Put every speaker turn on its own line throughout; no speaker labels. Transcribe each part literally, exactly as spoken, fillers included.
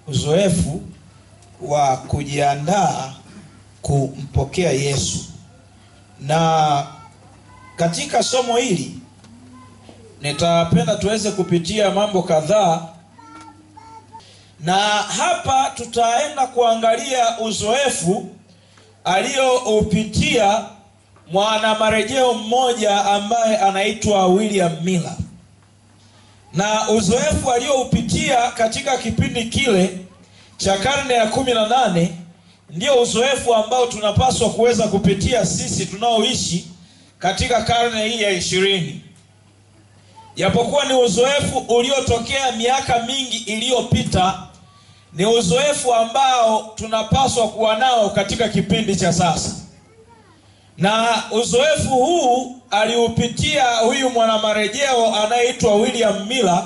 uzoefu wa kujiandaa kumpokea Yesu. Na katika somo hili nitapenda tuweze kupitia mambo kadhaa, na hapa tutaenda kuangalia uzoefu aliyoupitia mwana marejeo mmoja ambaye anaitwa William Miller. Na uzoefu aliyoupitia katika kipindi kile cha karne ya kumi na nane ndio uzoefu ambao tunapaswa kuweza kupitia sisi tunaoishi katika karne hii ya ishirini. Japokuwa ni uzoefu uliotokea miaka mingi iliyopita, ni uzoefu ambao tunapaswa kuwa nao katika kipindi cha sasa. Na uzoefu huu aliupitia huyu mwanamarejeo anayeitwa William Miller,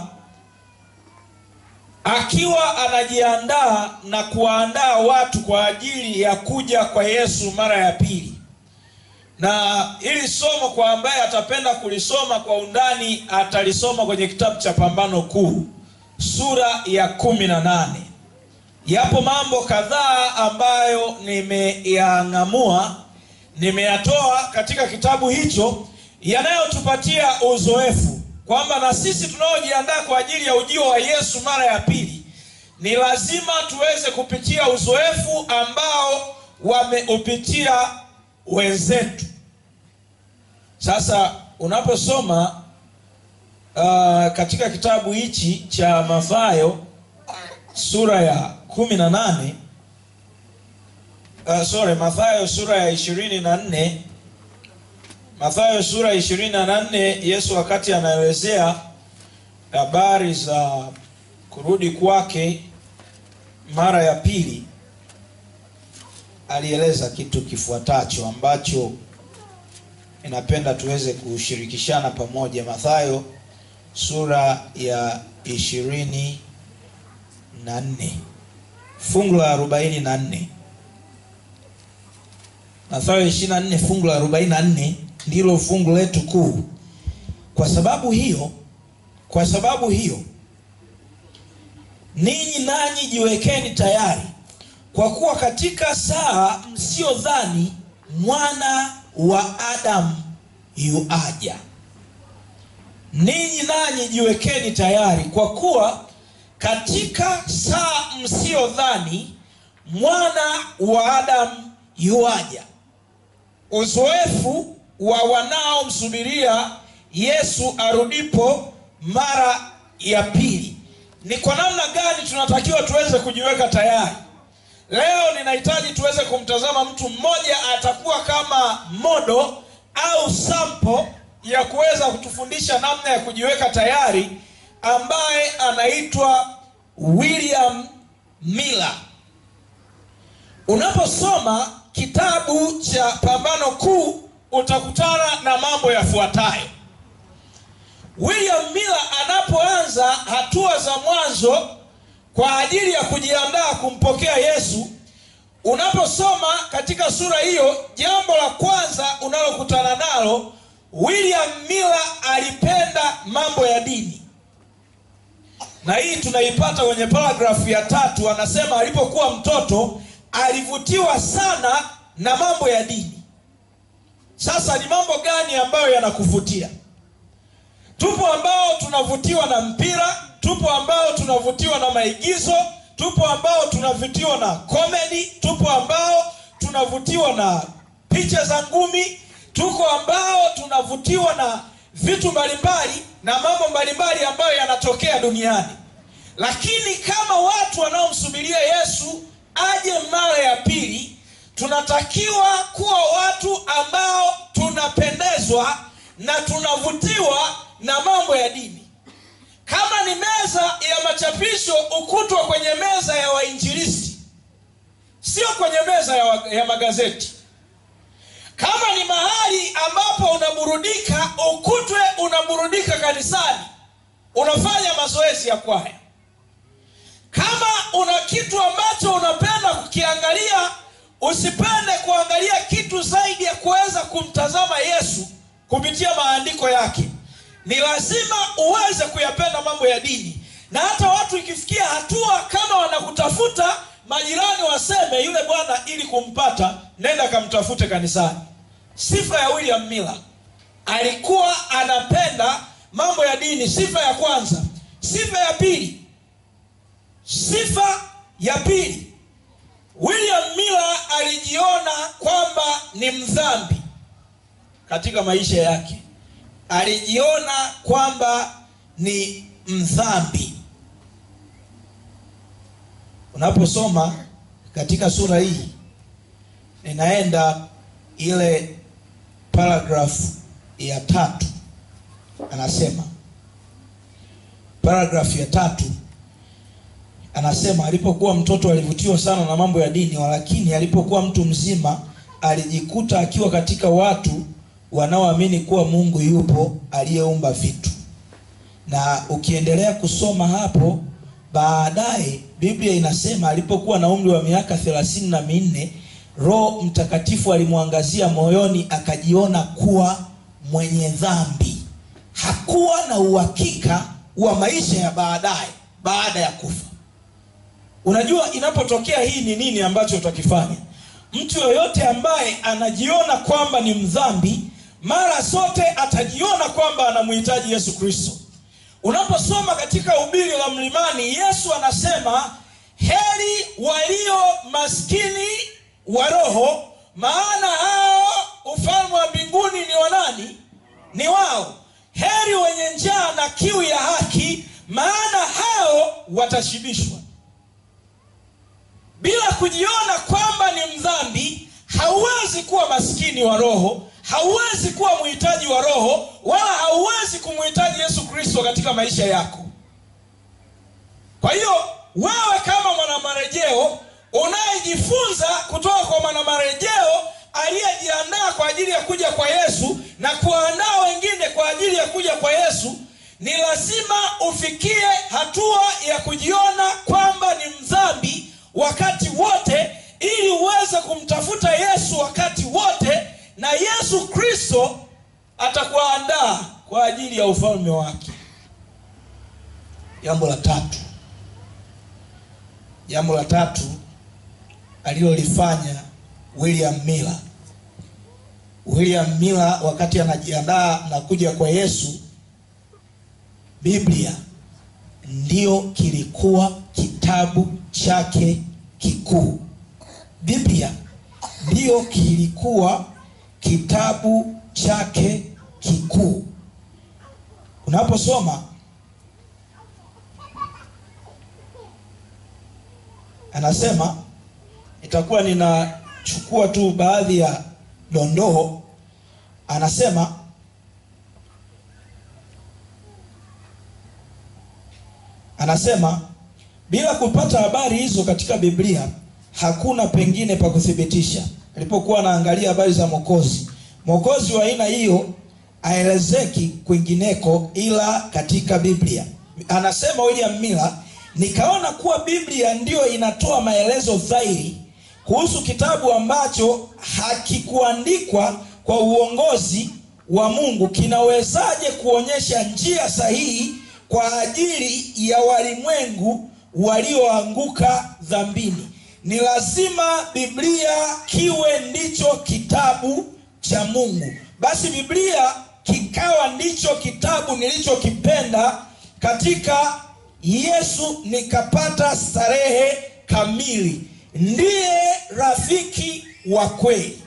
akiwa anajiandaa na kuandaa watu kwa ajili ya kuja kwa Yesu mara ya pili. Na ili somo kwa ambaye atapenda kulisoma kwa undani, atalisoma kwenye kitabu cha Pambano Kuu sura ya kumi na nane. Yapo mambo kadhaa ambayo nimeyang'amua, nimeyatoa katika kitabu hicho, yanayotupatia uzoefu kwamba na sisi tunaojiandaa kwa ajili ya ujio wa Yesu mara ya pili ni lazima tuweze kupitia uzoefu ambao wameupitia wenzetu. Sasa unaposoma uh, katika kitabu hichi cha Mathayo sura ya kumi na nane, uh, sorry, Mathayo sura ya ishirini na nne, Mathayo sura ya ishirini na nne, Yesu wakati anaelezea habari za kurudi kwake mara ya pili, alieleza kitu kifuatacho ambacho ninapenda tuweze kushirikishana pamoja. Mathayo sura ya ishirini na nne fungu la arobaini na nne. Mathayo ishirini na nne fungu la arobaini na nne ndilo fungu letu kuu. Kwa sababu hiyo, kwa sababu hiyo ninyi nanyi jiwekeni tayari, kwa kuwa katika saa msiodhani mwana wa Adamu yuaja. Ninyi nanyi jiwekeni tayari, kwa kuwa katika saa msiodhani mwana wa Adamu yuaja. Uzoefu wa wanaomsubiria Yesu arudipo mara ya pili. Ni kwa namna gani tunatakiwa tuweze kujiweka tayari? Leo ninahitaji tuweze kumtazama mtu mmoja, atakuwa kama modo au sample ya kuweza kutufundisha namna ya kujiweka tayari, ambaye anaitwa William Miller. Unaposoma kitabu cha Pambano Kuu utakutana na mambo yafuatayo. William Miller anapoanza hatua za mwanzo kwa ajili ya kujiandaa kumpokea Yesu, unaposoma katika sura hiyo, jambo la kwanza unalokutana nalo, William Miller alipenda mambo ya dini. Na hii tunaipata kwenye paragrafu ya tatu. Anasema alipokuwa mtoto alivutiwa sana na mambo ya dini. Sasa ni mambo gani ambayo yanakuvutia? Tupo ambao tunavutiwa na mpira, tupo ambao tunavutiwa na maigizo, tupo ambao tunavutiwa na comedy, tupo ambao tunavutiwa na picha za ngumi, tuko ambao tunavutiwa na vitu mbalimbali na mambo mbalimbali ambayo yanatokea duniani. Lakini kama watu wanaomsubiria Yesu aje mara ya pili, tunatakiwa kuwa watu ambao tunapendezwa na tunavutiwa na mambo ya dini. Kama ni meza ya machapisho, ukutwa kwenye meza ya wainjilisti, sio kwenye meza ya, wa, ya magazeti. Kama ni mahali ambapo unaburudika, ukutwe unaburudika kanisani, unafanya mazoezi ya kwaya. Kama una kitu ambacho unapenda kukiangalia, usipende kuangalia kitu zaidi ya kuweza kumtazama Yesu kupitia maandiko yake. Ni lazima uweze kuyapenda mambo ya dini, Na hata watu ikifikia hatua kama wanakutafuta, majirani waseme yule bwana ili kumpata nenda kamtafute kanisani. Sifa ya William Miller, alikuwa anapenda mambo ya dini. Sifa ya kwanza. Sifa ya pili. Sifa ya pili. William Miller alijiona kwamba ni mdhambi katika maisha yake. Alijiona kwamba ni mdhambi. Unaposoma katika sura hii, ninaenda ile paragraph ya tatu. Anasema paragraph ya tatu anasema, alipokuwa mtoto alivutiwa sana na mambo ya dini, lakini alipokuwa mtu mzima alijikuta akiwa katika watu wanaoamini kuwa Mungu yupo aliyeumba vitu. Na ukiendelea kusoma hapo baadaye, Biblia inasema alipokuwa na umri wa miaka thelathini na minne, Roho Mtakatifu alimwangazia moyoni, akajiona kuwa mwenye dhambi. Hakuwa na uhakika wa maisha ya baadaye baada ya kufa. Unajua inapotokea hii ni nini ambacho utakifanya? Mtu yoyote ambaye anajiona kwamba ni mdhambi, mara zote atajiona kwamba anamhitaji Yesu Kristo. Unaposoma katika ubiri la mlimani, Yesu anasema, heri walio maskini wa roho, maana hao ufalme wa mbinguni ni wa nani? Ni wao. Heri wenye njaa na kiu ya haki, maana hao watashibishwa. Bila kujiona kwamba ni mdhambi, hauwezi kuwa maskini wa roho, hauwezi kuwa mhitaji wa roho, wala hauwezi kumhitaji Yesu Kristo katika maisha yako. Kwa hiyo wewe kama mwanamarejeo unayejifunza kutoka kwa mwanamarejeo aliyejiandaa kwa ajili ya kuja kwa Yesu na kuandaa wengine kwa ajili ya kuja kwa Yesu, ni lazima ufikie hatua ya kujiona kwamba ni mdhambi wakati wote, ili uweze kumtafuta Yesu wakati wote, na Yesu Kristo atakuandaa kwa ajili ya ufalme wake. Jambo la tatu. Jambo la tatu alilolifanya William Miller. William Miller wakati anajiandaa na kuja kwa Yesu, Biblia ndio kilikuwa kitabu chake kikuu. Biblia ndio kilikuwa kitabu chake kikuu. Unaposoma anasema, itakuwa ninachukua tu baadhi ya dondoo. Anasema Anasema bila kupata habari hizo katika Biblia hakuna pengine pa kuthibitisha. Alipokuwa anaangalia habari za Mwokozi, Mwokozi wa aina hiyo haelezeki kwingineko ila katika Biblia. Anasema William Miller, nikaona kuwa Biblia ndio inatoa maelezo dhahiri kuhusu kitabu ambacho hakikuandikwa kwa uongozi wa Mungu. Kinawezaje kuonyesha njia sahihi kwa ajili ya walimwengu walioanguka dhambini? Ni lazima Biblia kiwe ndicho kitabu cha Mungu. Basi Biblia kikawa ndicho kitabu nilichokipenda katika Yesu, nikapata starehe kamili. Ndiye rafiki wa kweli.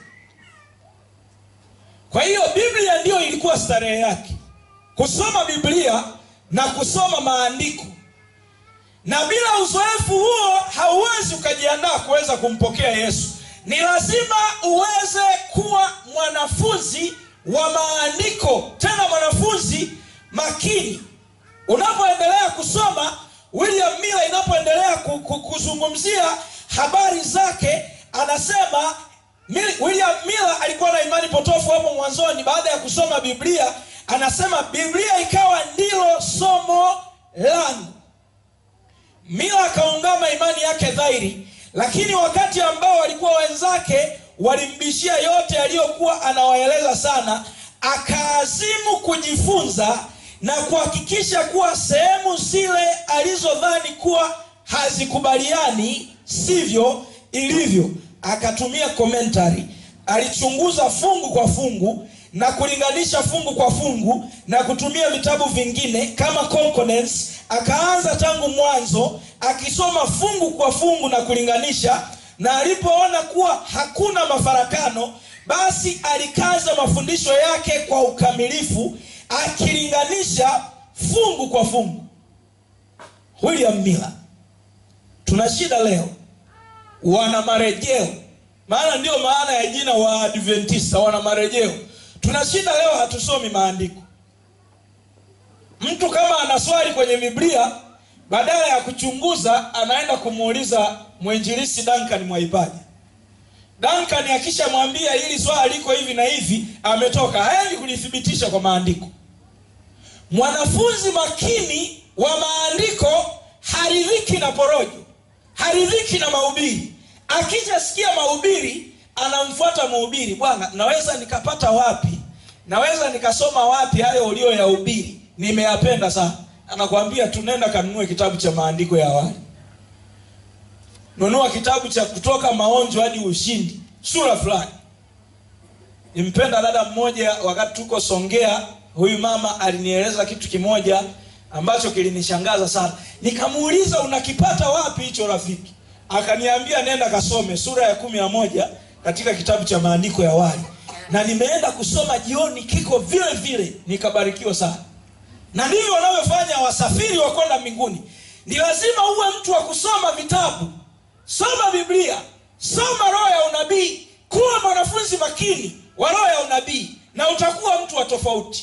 Kwa hiyo Biblia ndio ilikuwa starehe yake, kusoma Biblia na kusoma maandiko. Na bila uzoefu huo hauwezi ukajiandaa kuweza kumpokea Yesu. Ni lazima uweze kuwa mwanafunzi wa maandiko, tena mwanafunzi makini. Unapoendelea kusoma, William Miller inapoendelea kuzungumzia habari zake, anasema William Miller alikuwa na imani potofu hapo mwanzoni. Baada ya kusoma Biblia, anasema Biblia ikawa ndilo somo langu. Miller akaungama imani yake dhahiri, lakini wakati ambao walikuwa wenzake walimbishia yote aliyokuwa anawaeleza sana, akaazimu kujifunza na kuhakikisha kuwa sehemu zile alizodhani kuwa hazikubaliani sivyo ilivyo. Akatumia commentary, alichunguza fungu kwa fungu na kulinganisha fungu kwa fungu na kutumia vitabu vingine kama concordance. Akaanza tangu mwanzo akisoma fungu kwa fungu na kulinganisha, na alipoona kuwa hakuna mafarakano, basi alikaza mafundisho yake kwa ukamilifu akilinganisha fungu kwa fungu. William Miller. Tuna shida leo, wana marejeo, maana ndio maana ya jina wa Adventista, wana marejeo. Tuna shida leo, hatusomi maandiko. Mtu kama ana swali kwenye Biblia, badala ya kuchunguza anaenda kumuuliza mwinjilisti Duncan Mwaipaja. Duncan akishamwambia hili swali liko hivi na hivi, ametoka, haendi kulithibitisha kwa maandiko. Mwanafunzi makini wa maandiko haridhiki na porojo, haridhiki na mahubiri. Akija sikia mahubiri, anamfuata mhubiri. Bwana, naweza nikapata wapi? Naweza nikasoma wapi hayo ulio ya hubiri? Nimeyapenda sana. Anakuambia tunenda kanunue kitabu cha maandiko ya awali. Nunua kitabu cha Kutoka Maonjo hadi Ushindi, sura fulani. Nimpenda dada mmoja wakati tuko Songea, huyu mama alinieleza kitu kimoja ambacho kilinishangaza sana. Nikamuuliza, unakipata wapi hicho rafiki? Akaniambia nenda kasome sura ya kumi na moja katika kitabu cha maandiko ya awali. Na nimeenda kusoma jioni, kiko vile vile, nikabarikiwa sana. Na ndivyo wanavyofanya wasafiri wa kwenda mbinguni. Ni lazima uwe mtu wa kusoma vitabu. Soma Biblia, soma roho ya unabii, kuwa mwanafunzi makini wa roho ya unabii, na utakuwa mtu wa tofauti.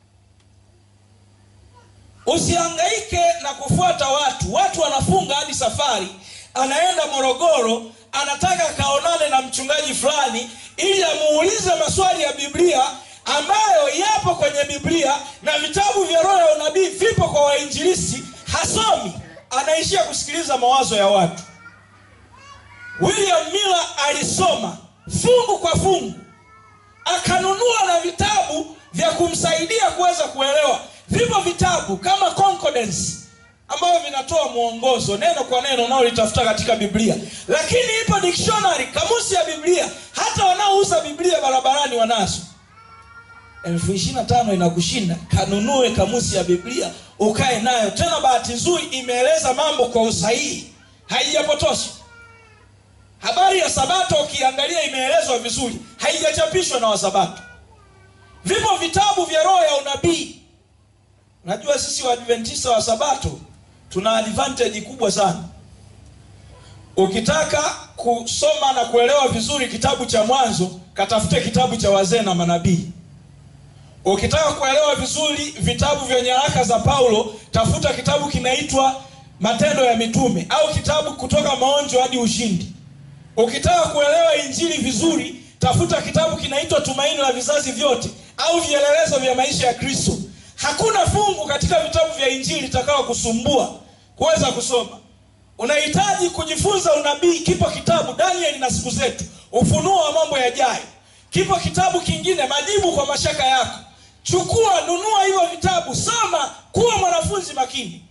Usihangaike na kufuata watu. Watu wanafunga hadi safari, anaenda Morogoro, anataka kaonane na mchungaji fulani ili amuulize maswali ya Biblia ambayo yapo kwenye Biblia, na vitabu vya roho ya unabii vipo kwa wainjilisti. Hasomi, anaishia kusikiliza mawazo ya watu. William Miller alisoma fungu kwa fungu, akanunua na vitabu vya kumsaidia kuweza kuelewa. Vipo vitabu kama concordance ambavyo vinatoa mwongozo neno kwa neno unaolitafuta katika Biblia. Lakini ipo dictionary, kamusi ya Biblia, hata wanaouza Biblia barabarani wanazo. elfu ishirini na tano inakushinda, kanunue kamusi ya Biblia ukae nayo. Tena bahati nzuri imeeleza mambo kwa usahihi, haijapotosha. Habari ya Sabato ukiangalia imeelezwa vizuri, haijachapishwa na Wasabato. Vipo vitabu vya roho ya unabii. Unajua sisi wa Adventista wa Sabato tuna advantage kubwa sana. Ukitaka kusoma na kuelewa vizuri kitabu cha Mwanzo, katafute kitabu cha Wazee na Manabii. Ukitaka kuelewa vizuri vitabu vya nyaraka za Paulo, tafuta kitabu kinaitwa Matendo ya Mitume au kitabu Kutoka Maonjo hadi Ushindi. Ukitaka kuelewa injili vizuri, tafuta kitabu kinaitwa Tumaini la Vizazi Vyote au Vielelezo vya Maisha ya Kristo. Hakuna fungu katika vitabu vya injili litakao kusumbua kuweza kusoma. Unahitaji kujifunza unabii, kipo kitabu Danieli na Siku Zetu, ufunuo wa mambo yajayo. Kipo kitabu kingine Majibu kwa Mashaka Yako. Chukua, nunua hivyo vitabu, soma, kuwa mwanafunzi makini.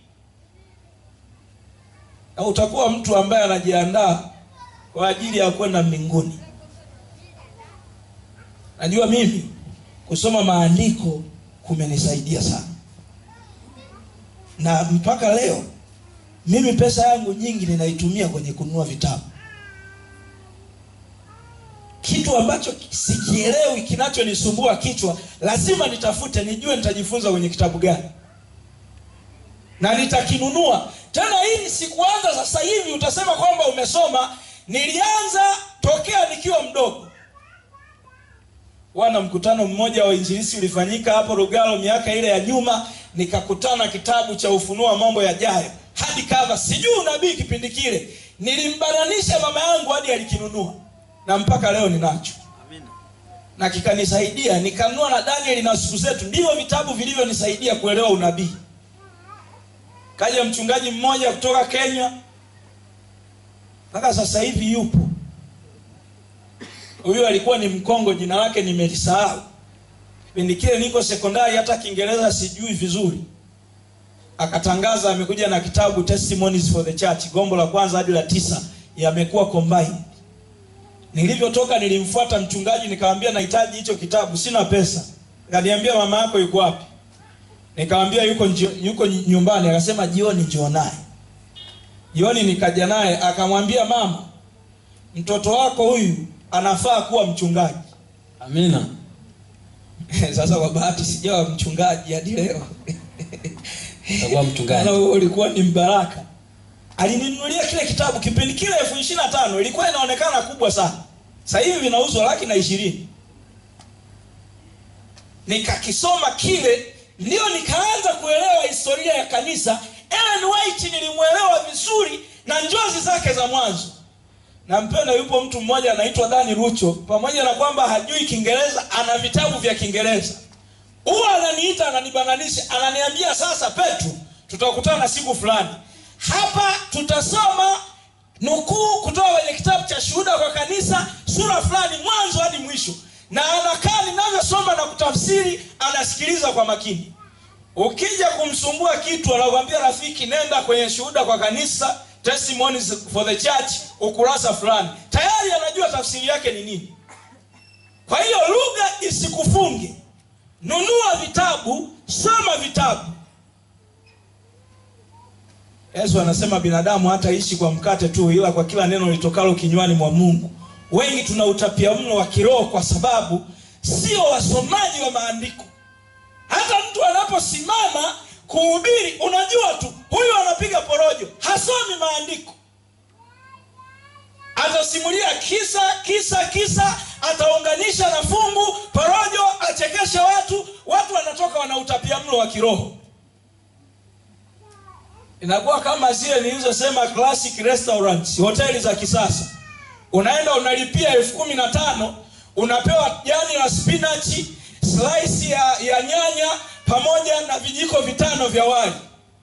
Na utakuwa mtu ambaye anajiandaa kwa ajili ya kwenda mbinguni. Najua mimi kusoma maandiko kumenisaidia sana. Na mpaka leo mimi pesa yangu nyingi ninaitumia kwenye kununua vitabu. Kitu ambacho sikielewi kinachonisumbua kichwa, lazima nitafute nijue nitajifunza kwenye kitabu gani, na nitakinunua. Tena hii sikuanza sasa hivi utasema kwamba umesoma. Nilianza tokea nikiwa mdogo. Wana mkutano mmoja wa injilisi ulifanyika hapo Rugalo miaka ile ya nyuma, nikakutana kitabu cha Ufunuo wa Mambo Yajayo hadi cover. Sijui unabii kipindi kile. Nilimbananisha mama yangu hadi alikinunua, na mpaka leo ninacho. Amina. Na kikanisaidia, nikanunua na Danieli na Siku Zetu. Ndivyo vitabu vilivyonisaidia kuelewa unabii. Kaja mchungaji mmoja kutoka Kenya, mpaka sasa hivi yupo. Huyo alikuwa ni Mkongo, jina lake nimelisahau. Kipindi kile niko sekondari, hata Kiingereza sijui vizuri. Akatangaza amekuja na kitabu Testimonies for the Church, gombo la kwanza hadi la tisa yamekuwa combined. Nilivyotoka nilimfuata mchungaji nikamwambia nahitaji hicho kitabu, sina pesa. Akaniambia mama yako yuko wapi? Nikamwambia yuko yuko nyumbani. Akasema jioni njoo naye. Jioni nikaja naye, akamwambia mama, mtoto wako huyu anafaa kuwa mchungaji.
Amina.
Sasa kwa bahati sijawa mchungaji hadi leo.
Utakuwa mchungaji.
Na ulikuwa ni mbaraka. Alininunulia kile kitabu kipindi kile elfu ishirini na tano, ilikuwa inaonekana kubwa sana. Sasa hivi vinauzwa laki na ishirini. Nikakisoma kile, ndio nikaanza kuelewa historia ya kanisa. Ellen White nilimuelewa vizuri na njozi zake za mwanzo. Nampenda yupo mtu mmoja anaitwa Dani Rucho, pamoja na kwamba hajui Kiingereza, ana vitabu vya Kiingereza. Huwa ananiita, ananibananisha, ananiambia sasa Petro, tutakutana siku fulani. Hapa tutasoma nukuu kutoka kwenye kitabu cha Shuhuda kwa Kanisa, sura fulani mwanzo hadi mwisho. Na anakaa ninavyosoma na kutafsiri, anasikiliza kwa makini. Ukija kumsumbua kitu, anakuambia rafiki, nenda kwenye Shuhuda kwa Kanisa, Testimonies for the Church, ukurasa fulani. Tayari anajua tafsiri yake ni nini. Kwa hiyo lugha isikufunge. Nunua vitabu, soma vitabu. Yesu anasema binadamu hataishi kwa mkate tu, ila kwa kila neno litokalo kinywani mwa Mungu. Wengi tuna utapia mlo wa kiroho kwa sababu sio wasomaji wa maandiko. Hata mtu anaposimama kuhubiri, unajua tu huyu anapiga porojo, hasomi maandiko. Atasimulia kisa kisa kisa, ataunganisha na fungu, porojo, achekeshe watu, watu wanatoka wana utapia mlo wa kiroho. Inakuwa kama zile nilizosema classic restaurants, hoteli za kisasa. Unaenda unalipia elfu kumi na tano, unapewa jani la spinach, slice ya, ya nyanya pamoja na vijiko vitano vya wali.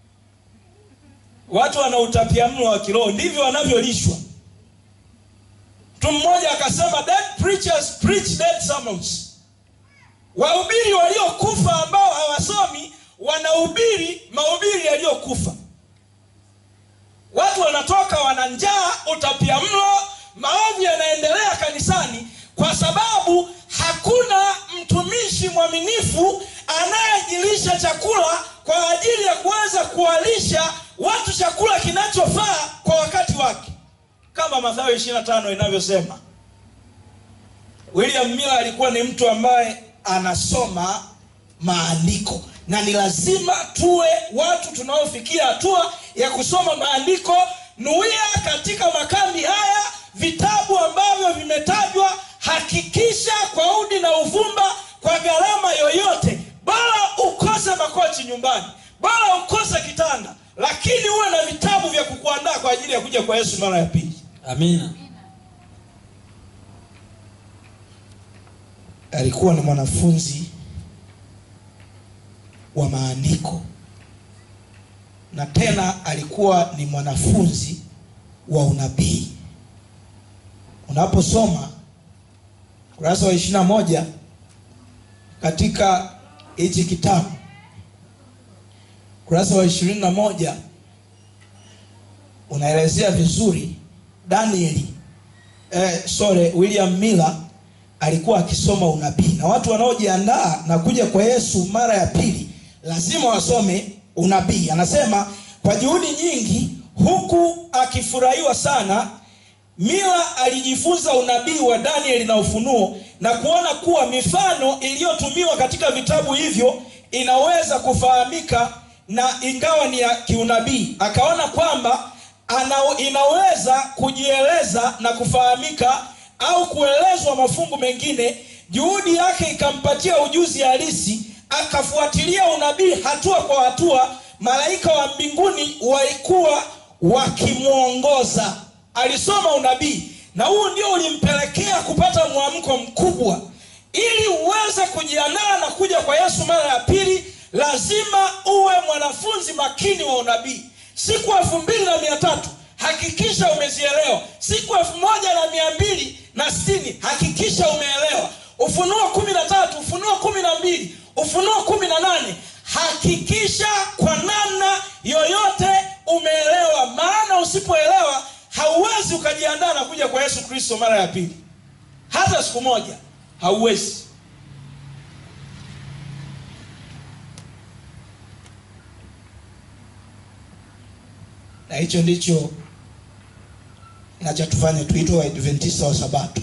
Watu wana utapia mlo wa kiroho, ndivyo wanavyolishwa. Mtu mmoja akasema dead preachers preach dead sermons. Wahubiri waliokufa ambao hawasomi wanahubiri mahubiri yaliyokufa. Watu wanatoka wana njaa, utapia mlo, maovu yanaendelea kanisani kwa sababu hakuna mtumishi mwaminifu anayejilisha chakula kwa ajili ya kuweza kuwalisha watu chakula kinachofaa kwa wakati wake. Kama Mathayo ishirini na tano inavyosema. William Miller alikuwa ni mtu ambaye anasoma maandiko, na ni lazima tuwe watu tunaofikia hatua ya kusoma maandiko. Nuia katika makambi haya vitabu ambavyo vimetajwa, hakikisha kwa udi na uvumba, kwa gharama yoyote, bora ukose makochi nyumbani, bora ukose kitanda, lakini uwe na vitabu vya kukuandaa kwa ajili ya kuja kwa Yesu mara ya pili.
Amina.
Alikuwa ni mwanafunzi wa maandiko, na tena alikuwa ni mwanafunzi wa unabii. Unaposoma kurasa wa ishirini na moja katika hichi kitabu, kurasa wa ishirini na moja unaelezea vizuri Danieli eh, sorry William Miller alikuwa akisoma unabii. Na watu wanaojiandaa na kuja kwa Yesu mara ya pili lazima wasome unabii. Anasema kwa juhudi nyingi, huku akifurahiwa sana, Miller alijifunza unabii wa Danieli na Ufunuo, na kuona kuwa mifano iliyotumiwa katika vitabu hivyo inaweza kufahamika na ingawa ni ya kiunabii. Akaona kwamba ana, inaweza kujieleza na kufahamika au kuelezwa mafungu mengine. Juhudi yake ikampatia ujuzi halisi, akafuatilia unabii hatua kwa hatua. Malaika wa mbinguni walikuwa wakimuongoza. Alisoma unabii, na huu ndio ulimpelekea kupata mwamko mkubwa. Ili uweze kujiandaa na kuja kwa Yesu mara ya pili, lazima uwe mwanafunzi makini wa unabii. Siku elfu mbili na mia tatu hakikisha umezielewa. Siku elfu moja na mia mbili na sitini hakikisha umeelewa. Ufunuo kumi na tatu, Ufunuo kumi na mbili, Ufunuo kumi na nane. Hakikisha kwa namna yoyote umeelewa, maana usipoelewa hauwezi ukajiandaa na kuja kwa Yesu Kristo mara ya pili. Hata siku moja hauwezi. Na hicho ndicho kinachotufanya tuitwe Waadventista wa Sabato,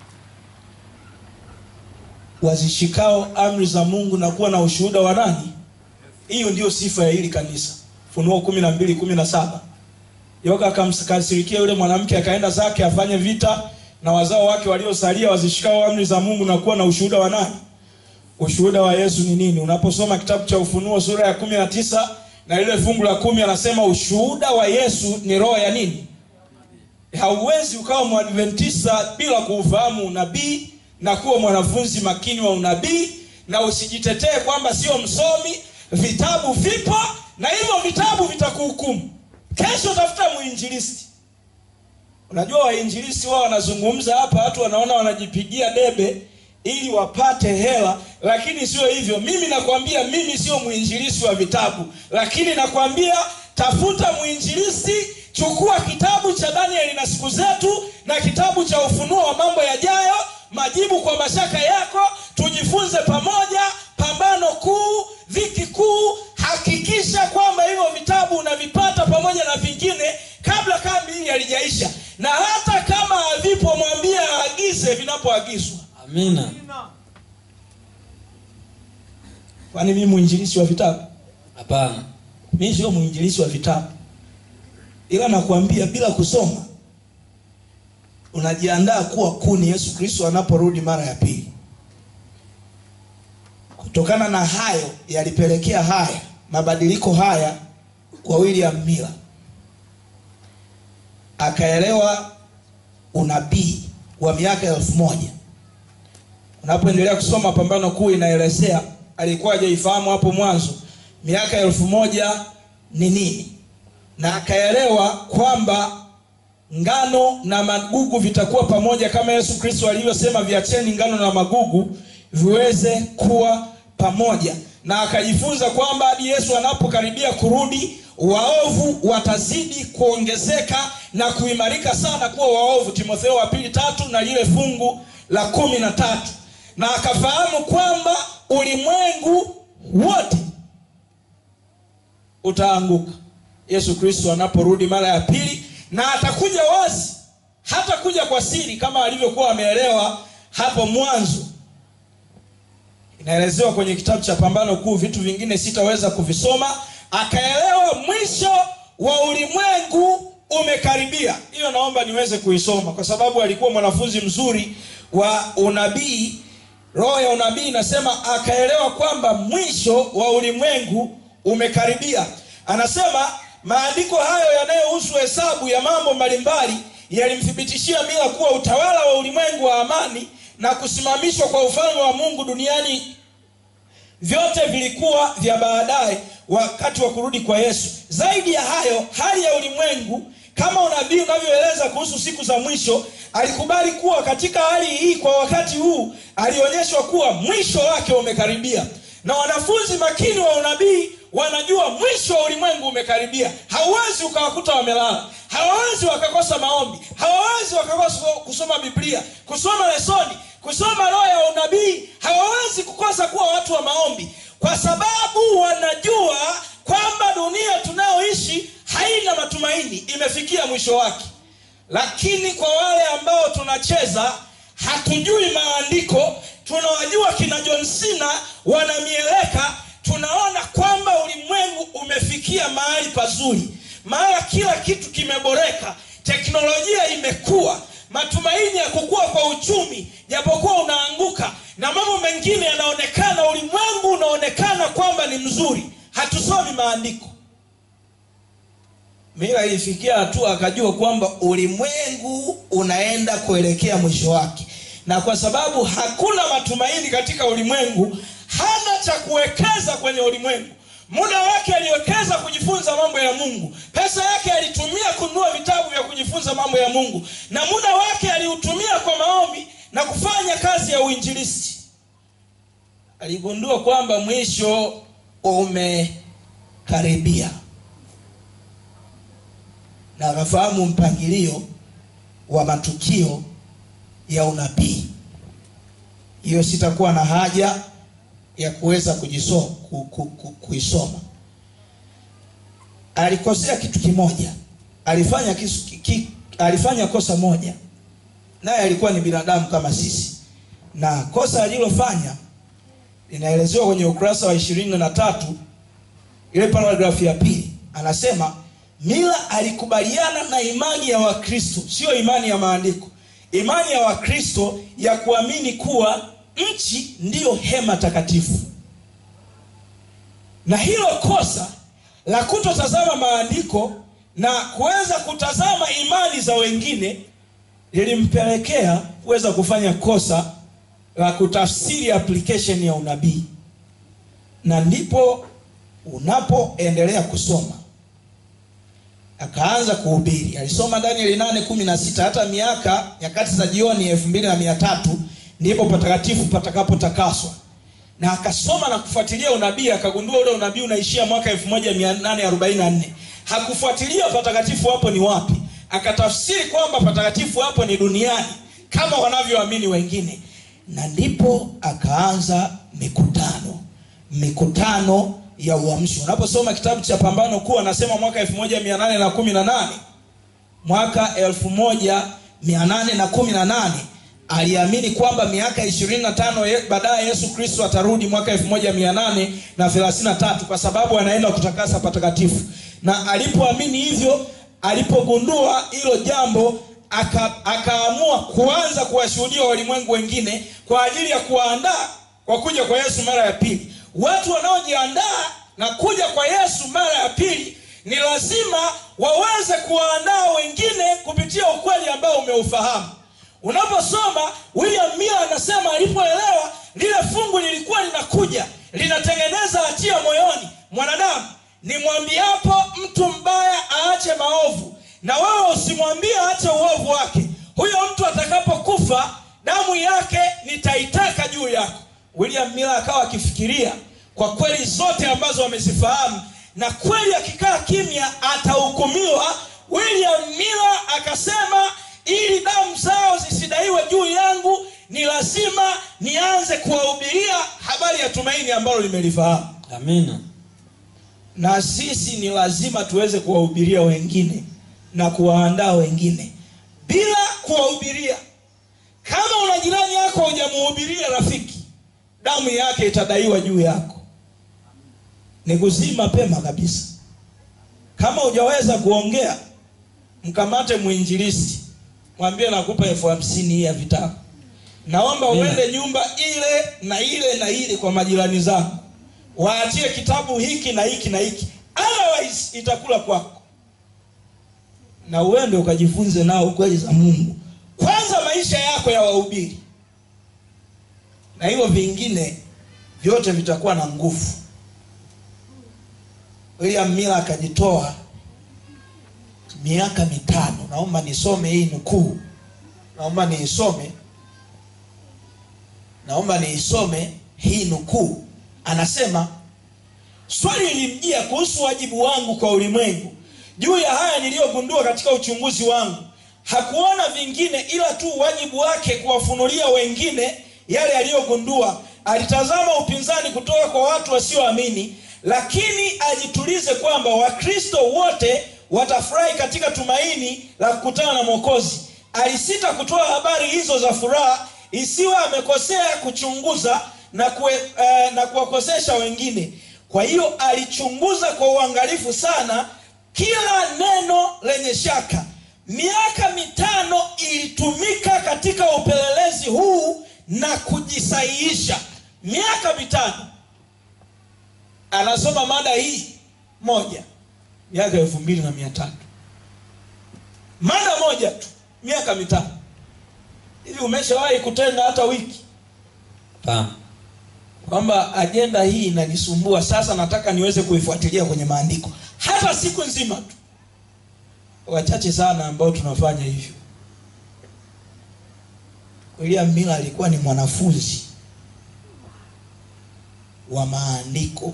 wazishikao amri za Mungu na kuwa na ushuhuda wa nani? Hiyo ndio sifa ya hili kanisa. Ufunuo kumi na mbili kumi na saba. Yoka akamkasirikia yule mwanamke, akaenda zake afanye vita na wazao wake waliosalia, wazishikao amri za Mungu na kuwa na ushuhuda wa nani? Ushuhuda wa Yesu ni nini? Unaposoma kitabu cha Ufunuo sura ya kumi na tisa na ile fungu la kumi, anasema ushuhuda wa Yesu ni roho ya nini? Hauwezi ukawa Mwadventista bila kuufahamu unabii na kuwa mwanafunzi makini wa unabii, na usijitetee kwamba sio msomi. Vitabu vipo na hivyo vitabu vitakuhukumu. Kesho tafuta muinjilisti. Unajua wainjilisti wao wanazungumza hapa, watu wanaona wanajipigia debe ili wapate hela, lakini sio hivyo. Mimi nakwambia, mimi sio muinjilisti wa vitabu, lakini nakwambia tafuta muinjilisti. Chukua kitabu cha Danieli na siku zetu na kitabu cha Ufunuo wa mambo yajayo, majibu kwa mashaka yako, tujifunze pamoja. Pambano kuu, dhiki kuu, hakikisha kwamba hivyo vitabu unavipata pamoja na vingine kabla kambi hili halijaisha. Na hata kama havipo, mwambie aagize vinapoagizwa.
Amina.
Kwani mimi muinjilisti wa vitabu?
Hapana.
Mimi sio muinjilisti wa vitabu. Ila nakwambia bila kusoma unajiandaa kuwa kuni Yesu Kristo anaporudi mara ya pili. Kutokana na hayo yalipelekea haya mabadiliko haya kwa William Miller. Akaelewa unabii wa miaka elfu moja. Unapoendelea kusoma Pambano Kuu inaelezea alikuwa hajaifahamu hapo mwanzo miaka elfu moja ni nini, na akaelewa kwamba ngano na magugu vitakuwa pamoja kama Yesu Kristo alivyosema, viacheni ngano na magugu viweze kuwa pamoja. Na akajifunza kwamba hadi Yesu anapokaribia kurudi, waovu watazidi kuongezeka na kuimarika sana kuwa waovu. Timotheo wa pili tatu na lile fungu la kumi na tatu. Na akafahamu kwamba ulimwengu wote utaanguka Yesu Kristo anaporudi mara ya pili, na atakuja wazi, hata kuja kwa siri kama alivyokuwa ameelewa hapo mwanzo. Inaelezewa kwenye kitabu cha Pambano Kuu, vitu vingine sitaweza kuvisoma. Akaelewa mwisho wa ulimwengu umekaribia. Hiyo naomba niweze kuisoma kwa sababu alikuwa mwanafunzi mzuri wa unabii. Roho ya unabii inasema akaelewa kwamba mwisho wa ulimwengu umekaribia. Anasema maandiko hayo yanayohusu hesabu ya mambo mbalimbali yalimthibitishia Mila kuwa utawala wa ulimwengu wa amani na kusimamishwa kwa ufalme wa Mungu duniani vyote vilikuwa vya baadaye wakati wa kurudi kwa Yesu. Zaidi ya hayo, hali ya ulimwengu kama unabii unavyoeleza kuhusu siku za mwisho, alikubali kuwa katika hali hii kwa wakati huu alionyeshwa kuwa mwisho wake umekaribia. Na wanafunzi makini wa unabii wanajua mwisho wa ulimwengu umekaribia. Hawawezi ukawakuta wamelala, hawawezi wakakosa maombi, hawawezi wakakosa kusoma Biblia, kusoma lesoni, kusoma roho ya unabii. Hawawezi kukosa kuwa watu wa maombi, kwa sababu wanajua kwamba dunia tunayoishi haina matumaini, imefikia mwisho wake. Lakini kwa wale ambao tunacheza, hatujui maandiko, tunawajua kina John Cena wanamieleka, tunaona kwamba ulimwengu umefikia mahali pazuri, maana kila kitu kimeboreka, teknolojia imekuwa, matumaini ya kukua kwa uchumi japokuwa unaanguka, na mambo mengine yanaonekana, ulimwengu unaonekana kwamba ni mzuri. Hatusomi maandiko. Mila ilifikia hatua akajua kwamba ulimwengu unaenda kuelekea mwisho wake, na kwa sababu hakuna matumaini katika ulimwengu, hana cha kuwekeza kwenye ulimwengu. Muda wake aliwekeza kujifunza mambo ya Mungu, pesa yake alitumia kununua vitabu vya kujifunza mambo ya Mungu, na muda wake aliutumia kwa maombi na kufanya kazi ya uinjilisti. Aligundua kwamba mwisho umekaribia, na akafahamu mpangilio wa matukio ya unabii. Hiyo sitakuwa na haja ya kuweza kujisoma ku, ku, ku, kuisoma. Alikosea kitu kimoja. Alifanya kisu, ki, alifanya kosa moja. Naye alikuwa ni binadamu kama sisi. Na kosa alilofanya linaelezewa kwenye ukurasa wa ishirini na tatu, ile paragrafu ya pili. Anasema Mila alikubaliana na imani ya Wakristo, sio imani ya maandiko. Imani ya Wakristo ya kuamini kuwa nchi ndiyo hema takatifu. Na hilo kosa la kutotazama maandiko na kuweza kutazama imani za wengine lilimpelekea kuweza kufanya kosa la kutafsiri application ya unabii. Na ndipo unapoendelea kusoma akaanza kuhubiri. Alisoma Danieli nane kumi na sita, hata miaka nyakati za jioni elfu mbili na mia tatu ndipo patakatifu patakapotakaswa. Na akasoma na kufuatilia unabii, akagundua ule unabii unaishia mwaka elfu moja mia nane arobaini na nne. Hakufuatilia patakatifu hapo ni wapi. Akatafsiri kwamba patakatifu hapo ni duniani kama wanavyoamini wengine. Na ndipo akaanza mikutano. Mikutano ya uamsho. Unaposoma kitabu cha Pambano Kuu anasema mwaka elfu moja mia nane kumi na nane, mwaka elfu moja mia nane kumi na nane aliamini kwamba miaka ishirini na tano baadaye Yesu Kristo atarudi mwaka elfu moja mia nane thelathini na tatu, kwa sababu anaenda kutakasa patakatifu. Na alipoamini hivyo, alipogundua hilo jambo, aka, akaamua kuanza kuwashuhudia walimwengu wengine kwa ajili ya kuandaa kwa kuja kwa Yesu mara ya pili. Watu wanaojiandaa na kuja kwa Yesu mara ya pili ni lazima waweze kuandaa wengine kupitia ukweli ambao umeufahamu. Unaposoma William Miller anasema alipoelewa lile fungu lilikuwa linakuja linatengeneza hatia moyoni mwanadamu, nimwambiapo mtu mbaya aache maovu, na wewe usimwambie aache uovu wake, huyo mtu atakapokufa damu yake nitaitaka juu yako. William Miller akawa akifikiria kwa kweli zote ambazo wamezifahamu, na kweli akikaa kimya atahukumiwa. William Miller akasema ili damu zao zisidaiwe juu yangu, ni lazima nianze kuwahubiria habari ya tumaini ambalo limelifahamu.
Amina.
Na sisi ni lazima tuweze kuwahubiria wengine na kuwaandaa wengine. Bila kuwahubiria, kama una jirani yako hujamuhubiria rafiki, damu yake itadaiwa juu yako. Ni kuzima mapema kabisa. Kama hujaweza kuongea, mkamate muinjilisti, mwambie nakupa elfu hamsini hii ya vitabu. Naomba uende nyumba ile na ile na ile kwa majirani zako, waachie kitabu hiki na hiki na hiki, otherwise itakula kwako. Na uende ukajifunze nao kweli za Mungu. Kwanza maisha yako ya wahubiri, na hivyo vingine vyote vitakuwa na nguvu. William Miller akajitoa miaka mitano. Naomba nisome hii nukuu. Naomba niisome. Naomba niisome hii nukuu. Anasema, swali lilimjia kuhusu wajibu wangu kwa ulimwengu. Juu ya haya niliyogundua katika uchunguzi wangu, hakuona vingine ila tu wajibu wake kuwafunulia wengine yale aliyogundua. Alitazama upinzani kutoka kwa watu wasioamini, lakini ajitulize kwamba Wakristo wote watafurahi katika tumaini la kukutana na Mwokozi. Alisita kutoa habari hizo za furaha isiwe amekosea kuchunguza na kue, uh, na kuwakosesha wengine. Kwa hiyo alichunguza kwa uangalifu sana kila neno lenye shaka. Miaka mitano ilitumika katika upelelezi huu na kujisahihisha. Miaka mitano. Anasoma mada hii moja miaka elfu mbili na mia tatu. Mada moja tu miaka mitano. Hivi umeshawahi kutenga hata wiki?
Pam.
Kwamba agenda hii inanisumbua, sasa nataka niweze kuifuatilia kwenye maandiko. Hata siku nzima tu. Wachache sana ambao tunafanya hivyo. William Miller alikuwa ni mwanafunzi wa maandiko.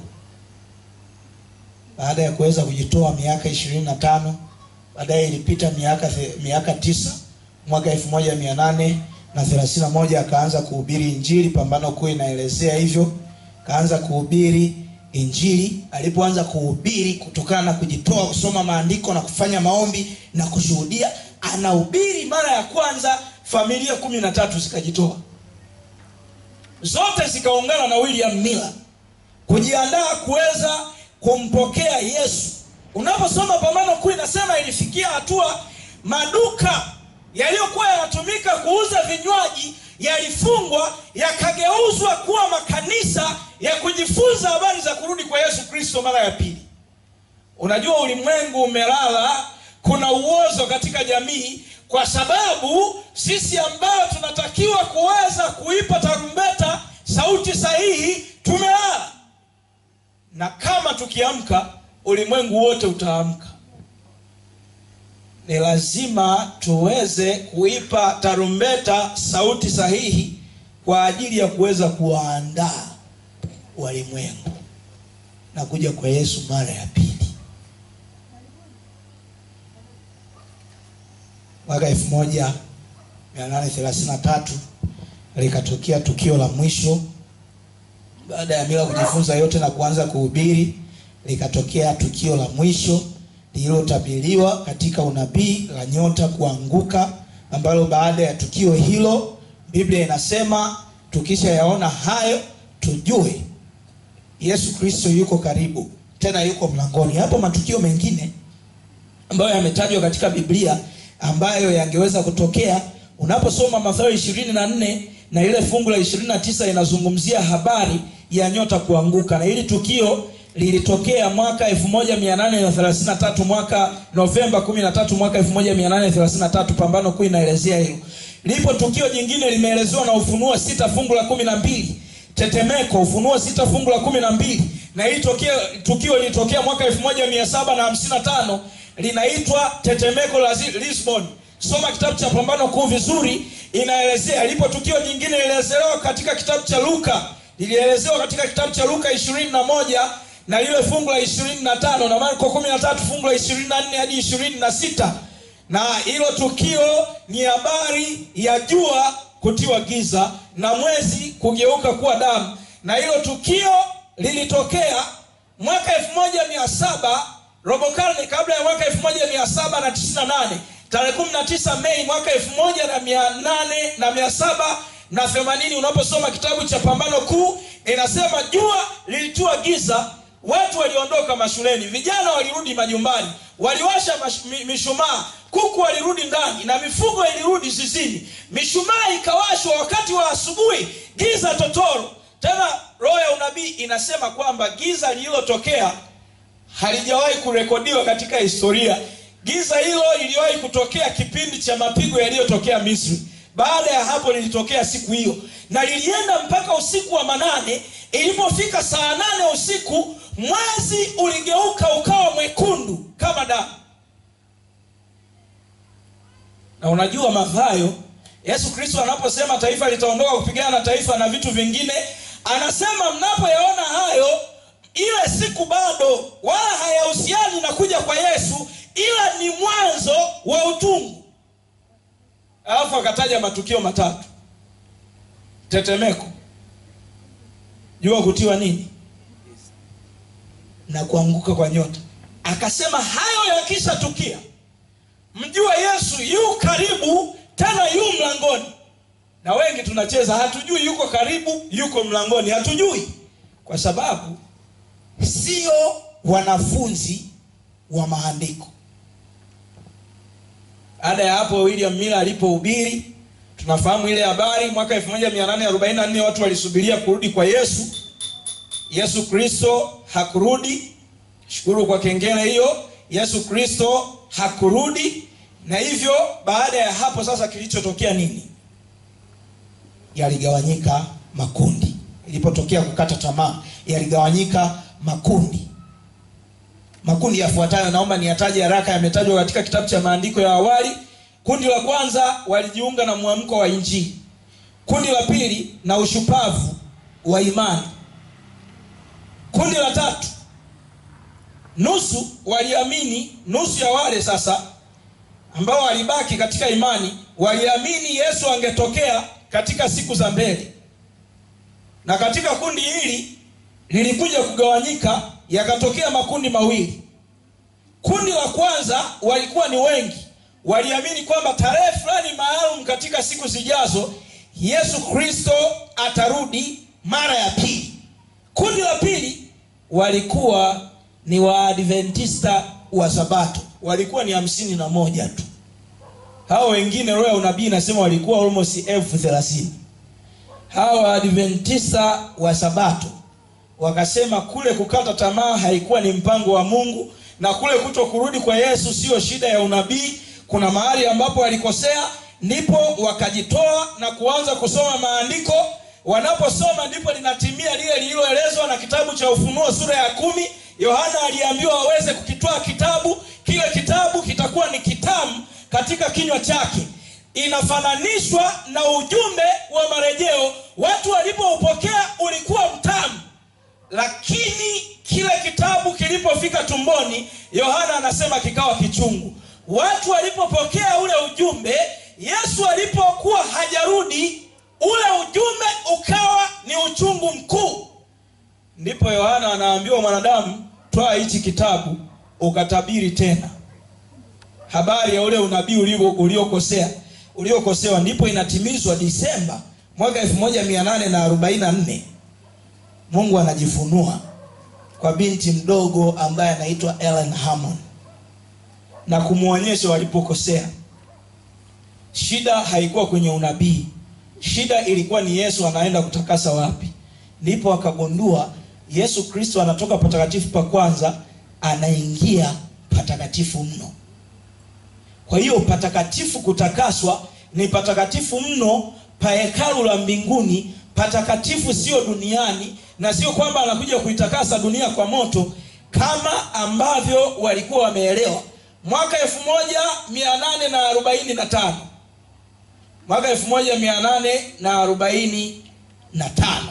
Baada ya kuweza kujitoa miaka ishirini na tano, baadaye ilipita miaka miaka tisa, mwaka elfu moja mia nane na thelathini na moja akaanza kuhubiri Injili. Pambano Kuu inaelezea hivyo. Kaanza kuhubiri Injili. Alipoanza kuhubiri, kutokana na kujitoa kusoma maandiko na kufanya maombi na kushuhudia, anahubiri mara ya kwanza, familia kumi na tatu zikajitoa. Zote zikaungana na William Miller kujiandaa kuweza kumpokea Yesu. Unaposoma Pambano Kuu inasema ilifikia hatua maduka yaliyokuwa yanatumika kuuza vinywaji yalifungwa, yakageuzwa kuwa makanisa ya kujifunza habari za kurudi kwa Yesu Kristo mara ya pili. Unajua ulimwengu umelala, kuna uozo katika jamii, kwa sababu sisi ambao tunatakiwa kuweza kuipa tarumbeta sauti sahihi tumelala. Na kama tukiamka, ulimwengu wote utaamka. Ni lazima tuweze kuipa tarumbeta sauti sahihi kwa ajili ya kuweza kuwaandaa walimwengu na kuja kwa Yesu mara ya pili. Mwaka elfu moja mia nane thelathini na tatu likatokea tukio la mwisho. Baada ya Miller kujifunza yote na kuanza kuhubiri, likatokea tukio la mwisho lililotabiriwa katika unabii la nyota kuanguka, ambalo baada ya tukio hilo Biblia inasema tukisha yaona hayo tujue Yesu Kristo yuko karibu, tena yuko mlangoni. Hapo matukio mengine ambayo yametajwa katika Biblia ambayo yangeweza kutokea, unaposoma Mathayo ishirini na nne na ile fungu la ishirini na tisa inazungumzia habari ya nyota kuanguka. Na hili tukio lilitokea mwaka elfu moja mia nane thelathini na tatu, mwaka Novemba kumi na tatu mwaka elfu moja mia nane thelathini na tatu. Pambano Kuu inaelezea hilo. Lipo tukio jingine limeelezewa na Ufunuo sita fungu la kumi na mbili. Tetemeko, Ufunuo sita fungu la kumi na mbili. Na hili tukio, tukio lilitokea mwaka elfu moja mia saba na hamsini na tano, linaitwa tetemeko la Lisbon. Soma kitabu cha Pambano Kuu vizuri, inaelezea. Lipo tukio jingine lilielezewa katika kitabu cha Luka. Lilielezewa katika kitabu cha Luka ishirini na moja na ile fungu la ishirini na tano, na Marko kumi na tatu fungu la ishirini na nne hadi ishirini na sita. Na hilo tukio ni habari ya jua kutiwa giza na mwezi kugeuka kuwa damu. Na hilo tukio lilitokea mwaka elfu moja mia saba, robo karne kabla ya mwaka elfu moja mia saba na tisini na nane, tarehe kumi na tisa Mei mwaka elfu moja na mia nane na mia saba na themanini. Unaposoma kitabu cha Pambano Kuu inasema jua lilitua giza, watu waliondoka mashuleni, vijana walirudi majumbani, waliwasha mishumaa, kuku walirudi ndani na mifugo ilirudi zizini. Mishumaa ikawashwa wakati wa asubuhi, giza totoro. Tena roho ya unabii inasema kwamba giza lililotokea halijawahi kurekodiwa katika historia. Giza hilo liliwahi kutokea kipindi cha mapigo yaliyotokea Misri. Baada ya hapo lilitokea siku hiyo, na lilienda mpaka usiku wa manane. Ilipofika saa nane usiku, mwezi uligeuka ukawa mwekundu kama damu. Na unajua Mathayo, Yesu Kristo anaposema taifa litaondoka kupigana na taifa na vitu vingine, anasema mnapoyaona hayo, ile siku bado, wala hayahusiani na kuja kwa Yesu, ila ni mwanzo wa utungu. Alafu akataja matukio matatu: tetemeko, jua kutiwa nini, na kuanguka kwa nyota. Akasema hayo yakisha tukia, mjue Yesu yu karibu, tena yu mlangoni. Na wengi tunacheza, hatujui yuko karibu, yuko mlangoni, hatujui, kwa sababu sio wanafunzi wa maandiko. Baada ya hapo William Miller alipohubiri, tunafahamu ile habari, mwaka elfu moja mia nane arobaini na nne watu walisubiria kurudi kwa Yesu. Yesu Kristo hakurudi. Shukuru kwa kengele hiyo. Yesu Kristo hakurudi. Na hivyo baada ya hapo sasa kilichotokea nini? Yaligawanyika makundi. Ilipotokea kukata tamaa, yaligawanyika makundi. Makundi yafuatayo naomba niyataje haraka, yametajwa katika kitabu cha maandiko ya awali. Kundi la kwanza walijiunga na mwamko wa Injili. Kundi la pili, na ushupavu wa imani. Kundi la tatu, nusu waliamini, nusu ya wale sasa ambao walibaki katika imani waliamini Yesu angetokea katika siku za mbele. Na katika kundi hili lilikuja kugawanyika, yakatokea makundi mawili. Kundi la kwanza walikuwa ni wengi, waliamini kwamba tarehe fulani maalum katika siku zijazo Yesu Kristo atarudi mara ya pili. Kundi la pili walikuwa ni Waadventista wa Sabato, walikuwa ni hamsini na moja tu. Hao wengine roho ya unabii nasema walikuwa almost elfu thelathini. Hao Waadventista wa Sabato wakasema kule kukata tamaa haikuwa ni mpango wa Mungu, na kule kuto kurudi kwa Yesu sio shida ya unabii. Kuna mahali ambapo walikosea, ndipo wakajitoa na kuanza kusoma maandiko. Wanaposoma ndipo linatimia lile lililoelezwa na kitabu cha Ufunuo sura ya kumi. Yohana aliambiwa waweze kukitoa kitabu, kile kitabu kitakuwa ni kitamu katika kinywa chake. Inafananishwa na ujumbe wa marejeo. Watu walipoupokea ulikuwa mtamu, lakini kile kitabu kilipofika tumboni, Yohana anasema kikawa kichungu. Watu walipopokea ule ujumbe, Yesu alipokuwa hajarudi, ule ujumbe ukawa ni uchungu mkuu. Ndipo Yohana anaambiwa, mwanadamu, toa hichi kitabu ukatabiri tena habari ya ule unabii uliokosea uliokosewa. Ndipo inatimizwa Disemba mwaka elfu moja mia nane na arobaini na nne. Mungu anajifunua kwa binti mdogo ambaye anaitwa Ellen Hammond na kumuonyesha walipokosea. Shida haikuwa kwenye unabii, shida ilikuwa ni Yesu anaenda kutakasa wapi. Ndipo akagundua Yesu Kristo anatoka patakatifu pa kwanza anaingia patakatifu mno. Kwa hiyo patakatifu kutakaswa ni patakatifu mno pa hekalu la mbinguni. Patakatifu sio duniani, na sio kwamba anakuja kuitakasa dunia kwa moto kama ambavyo walikuwa wameelewa. Mwaka elfu moja mia nane na arobaini na tano. Mwaka elfu moja mia nane na arobaini na tano.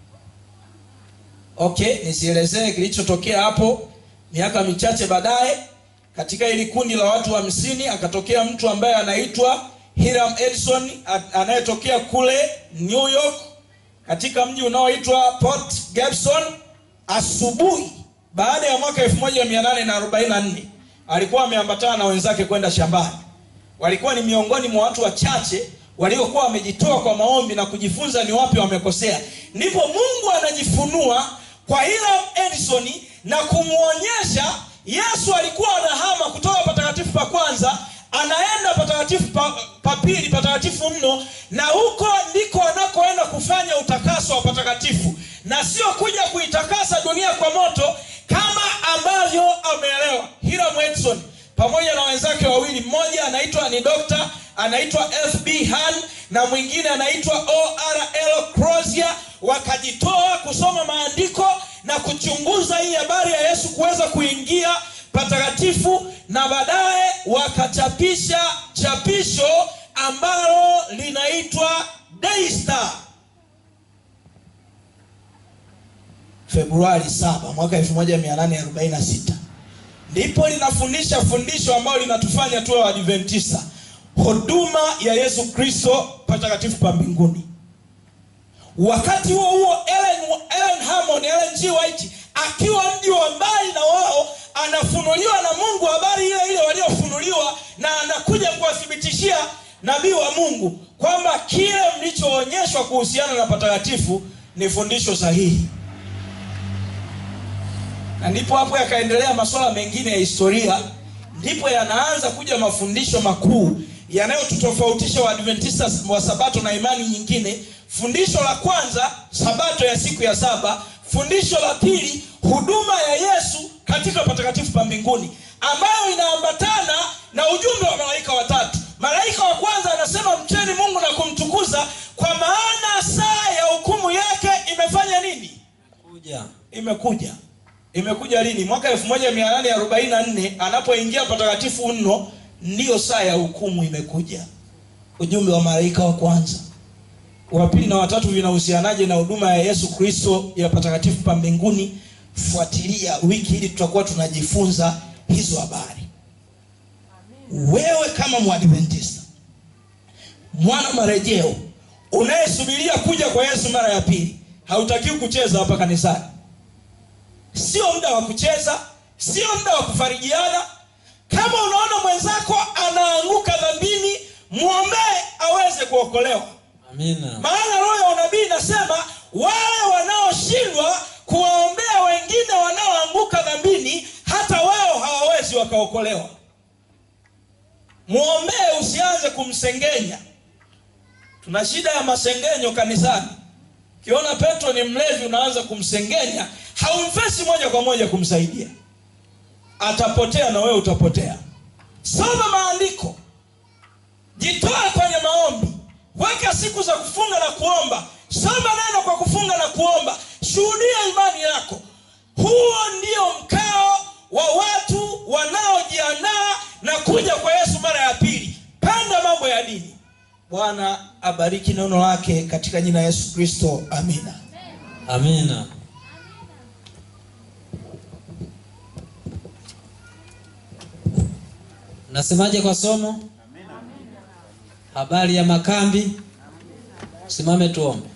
Okay, nisielezee kilichotokea hapo. Miaka michache baadaye, katika ili kundi la watu hamsini akatokea mtu ambaye anaitwa Hiram Edson, anayetokea kule New York katika mji unaoitwa Port Gibson. Asubuhi baada ya mwaka elfu moja mia nane na arobaini na nne alikuwa ameambatana na wenzake kwenda shambani. Walikuwa ni miongoni mwa watu wachache waliokuwa wamejitoa kwa maombi na kujifunza ni wapi wamekosea. Ndipo Mungu anajifunua kwa Hiram Edson na kumuonyesha Yesu alikuwa anahama kutoka patakatifu pa kwanza anaenda patakatifu pa, pa pili, patakatifu mno, na huko ndiko anakoenda kufanya utakaso wa patakatifu, na sio kuja kuitakasa dunia kwa moto kama ambavyo ameelewa Hiram Edson pamoja na wenzake wawili. Mmoja anaitwa ni Doctor anaitwa F B Han na mwingine anaitwa O R L Crozier. Wakajitoa kusoma maandiko na kuchunguza hii habari ya Yesu kuweza kuingia patakatifu, na baadaye wakachapisha chapisho ambalo linaitwa Daystar. Februari saba mwaka elfu moja mia nane arobaini na sita ndipo linafundisha fundisho ambalo linatufanya tuwe Waadventista, huduma ya Yesu Kristo patakatifu pa mbinguni. Wakati huo huo Ellen, Ellen Hammond, Ellen G. White akiwa mji wa mbali na wao, anafunuliwa na Mungu habari ile ile waliofunuliwa, na anakuja kuwathibitishia nabii wa Mungu kwamba kile mlichoonyeshwa kuhusiana na patakatifu ni fundisho sahihi. Na ndipo hapo yakaendelea masuala mengine ya historia. Ndipo yanaanza kuja mafundisho makuu yanayotutofautisha Waadventista wa Sabato na imani nyingine. Fundisho la kwanza, Sabato ya siku ya saba. Fundisho la pili, huduma ya Yesu katika patakatifu pa mbinguni, ambayo inaambatana na ujumbe wa malaika watatu. Malaika wa kwanza anasema mcheni Mungu na kumtukuza, kwa maana saa ya hukumu yake imefanya nini? Imekuja. Imekuja. Imekuja lini? Mwaka elfu moja mia nane arobaini na nne anapoingia patakatifu mno, ndiyo saa ya hukumu imekuja. Ujumbe wa malaika wa kwanza. wa pili na watatu vinahusianaje na huduma ya Yesu Kristo ya patakatifu pa mbinguni? Fuatilia wiki hili, tutakuwa tunajifunza hizo habari. Wewe kama Mwadventista, mwana marejeo, unayesubiria kuja kwa Yesu mara ya pili, hautakiwi kucheza hapa kanisani. Sio muda wa kucheza, sio muda wa kufarijiana. Kama unaona mwenzako anaanguka dhambini, muombee aweze kuokolewa.
Amina.
Maana roho ya unabii inasema wale wanaoshindwa kuwaombea wengine wanaoanguka dhambini, hata wao hawawezi wakaokolewa. Muombee, usianze kumsengenya. Tuna shida ya masengenyo kanisani. Kiona Petro ni mlevi, unaanza kumsengenya, haumfesi moja kwa moja kumsaidia. Atapotea na wewe utapotea. Soma maandiko. Jitoe kwenye maombi. Weka siku za kufunga na kuomba. Soma neno kwa kufunga na kuomba. Shuhudia imani yako. Huo ndio mkao wa watu wanaojiandaa na kuja kwa Yesu mara ya pili. Panda mambo ya dini. Bwana abariki neno lake katika jina la Yesu Kristo. Amina.
Amina. Nasemaje kwa somo? Amina. Habari ya makambi. Amina. Simame tuombe.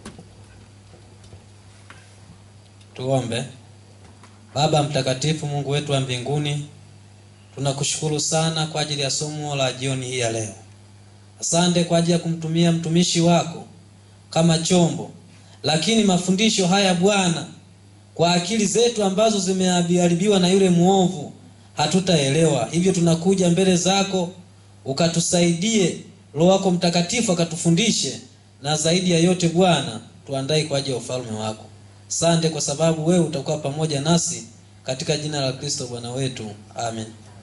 Tuombe. Baba mtakatifu, Mungu wetu wa mbinguni, tunakushukuru sana kwa ajili ya somo la jioni hii ya leo. Asante kwa ajili ya kumtumia mtumishi wako kama chombo. Lakini mafundisho haya Bwana, kwa akili zetu ambazo zimeharibiwa na yule muovu, hatutaelewa. Hivyo tunakuja mbele zako ukatusaidie, Roho wako Mtakatifu akatufundishe, na zaidi ya yote Bwana, tuandae kwa ajili ya ufalme wako. Asante kwa sababu wewe utakuwa pamoja nasi, katika jina la Kristo Bwana wetu. Amen.